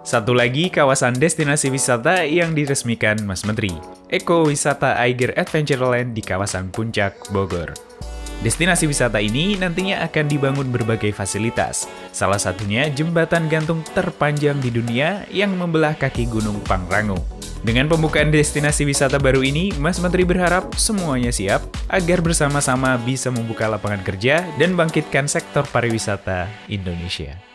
Satu lagi kawasan destinasi wisata yang diresmikan Mas Menteri, Eko Wisata Aiger Adventureland di kawasan Puncak, Bogor. Destinasi wisata ini nantinya akan dibangun berbagai fasilitas, salah satunya jembatan gantung terpanjang di dunia yang membelah kaki Gunung Pangrango. Dengan pembukaan destinasi wisata baru ini, Mas Menteri berharap semuanya siap agar bersama-sama bisa membuka lapangan kerja dan bangkitkan sektor pariwisata Indonesia.